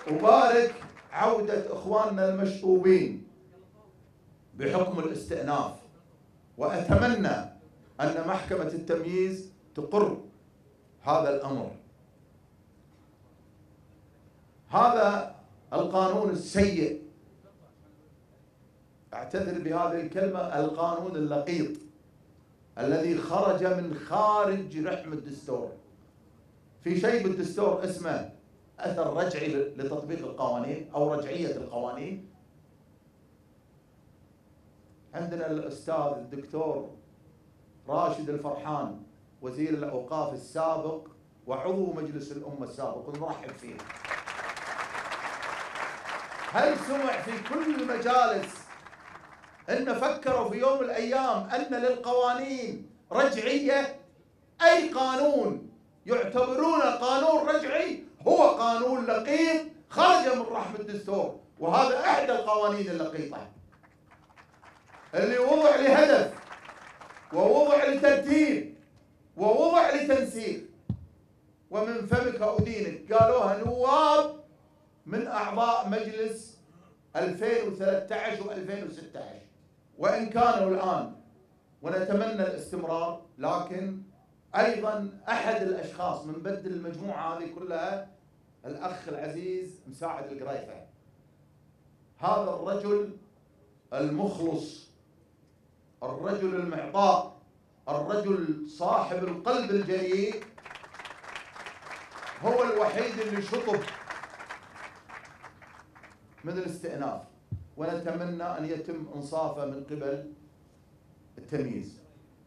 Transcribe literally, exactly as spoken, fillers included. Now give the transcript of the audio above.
أبارك عودة إخواننا المشطوبين بحكم الاستئناف، وأتمنى أن محكمة التمييز تقر هذا الأمر. هذا القانون السيء، أعتذر بهذه الكلمة، القانون اللقيط الذي خرج من خارج رحم الدستور. في شيء بالدستور اسمه أثر رجعي لتطبيق القوانين أو رجعية القوانين. عندنا الأستاذ الدكتور راشد الفرحان وزير الأوقاف السابق وعضو مجلس الأمة السابق، ونرحب فيه. هل سمع في كل المجالس أن فكروا في يوم من الأيام أن للقوانين رجعية؟ أي قانون يعتبرونه قانون رجعي هو قانون لقيط خرج من رحم الدستور، وهذا أحد القوانين اللقيطة اللي وضع لهدف ووضع لترتيب ووضع لتنسيق. ومن فمك أدينك، قالوها نواب من أعضاء مجلس ألفين وثلاثة عشر وألفين وستة عشر، وإن كانوا الآن ونتمنى الاستمرار، لكن أيضا أحد الأشخاص من بدل المجموعة هذه كلها الأخ العزيز مساعد القريفة. هذا الرجل المخلص، الرجل المعطاء، الرجل صاحب القلب الجريء، هو الوحيد اللي شطب من الاستئناف، ونتمنى أن يتم إنصافه من قبل التمييز.